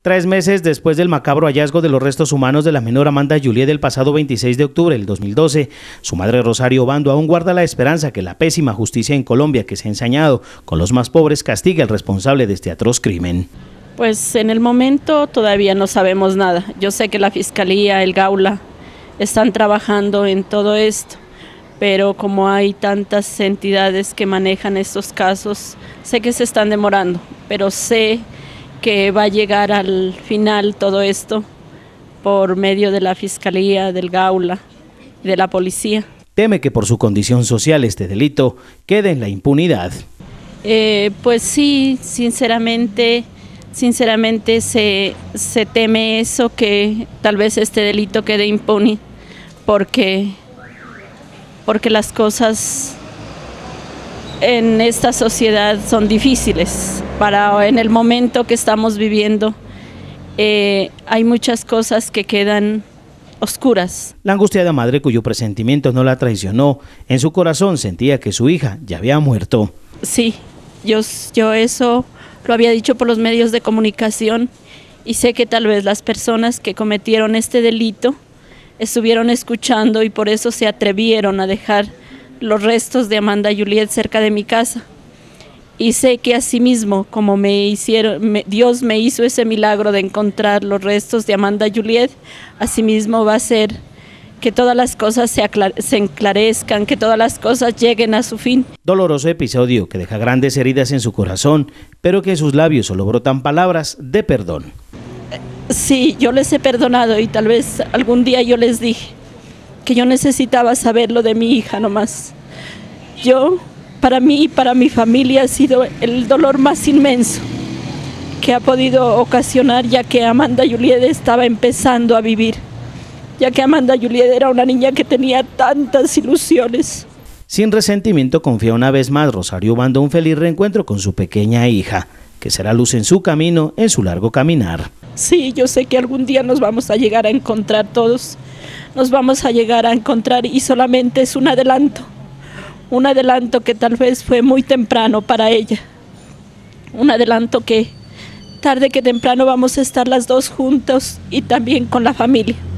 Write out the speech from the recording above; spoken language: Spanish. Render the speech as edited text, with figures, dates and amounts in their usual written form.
3 meses después del macabro hallazgo de los restos humanos de la menor Amanda Juliet del pasado 26 de octubre del 2012, su madre Rosario Obando aún guarda la esperanza que la pésima justicia en Colombia, que se ha ensañado con los más pobres, castigue al responsable de este atroz crimen. Pues en el momento todavía no sabemos nada. Yo sé que la Fiscalía, el Gaula, están trabajando en todo esto, pero como hay tantas entidades que manejan estos casos, sé que se están demorando, pero sé que va a llegar al final todo esto por medio de la Fiscalía, del Gaula y de la policía. Teme que por su condición social este delito quede en la impunidad. Pues sí, sinceramente se teme eso, que tal vez este delito quede impune, porque las cosas en esta sociedad son difíciles. En el momento que estamos viviendo, hay muchas cosas que quedan oscuras. La angustiada madre, cuyo presentimiento no la traicionó, en su corazón sentía que su hija ya había muerto. Sí, yo eso lo había dicho por los medios de comunicación, y sé que tal vez las personas que cometieron este delito estuvieron escuchando y por eso se atrevieron a dejar los restos de Amanda Juliet cerca de mi casa. Y sé que asimismo, como Dios me hizo ese milagro de encontrar los restos de Amanda Juliet, asimismo va a ser que todas las cosas se enclarezcan, que todas las cosas lleguen a su fin. Doloroso episodio que deja grandes heridas en su corazón, pero que en sus labios solo brotan palabras de perdón. Sí, yo les he perdonado y tal vez algún día yo les dije que yo necesitaba saber lo de mi hija nomás. Para mí y para mi familia ha sido el dolor más inmenso que ha podido ocasionar, ya que Amanda Juliet estaba empezando a vivir, ya que Amanda Juliet era una niña que tenía tantas ilusiones. Sin resentimiento confía una vez más Rosario Obando un feliz reencuentro con su pequeña hija, que será luz en su camino, en su largo caminar. Sí, yo sé que algún día nos vamos a llegar a encontrar todos, nos vamos a llegar a encontrar, y solamente es un adelanto que tal vez fue muy temprano para ella, un adelanto que tarde que temprano vamos a estar las dos juntos y también con la familia.